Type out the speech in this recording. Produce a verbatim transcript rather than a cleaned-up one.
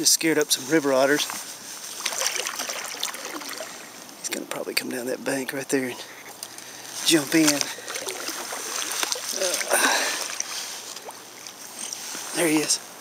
Just scared up some river otters. He's gonna probably come down that bank right there and jump in. Uh, there he is.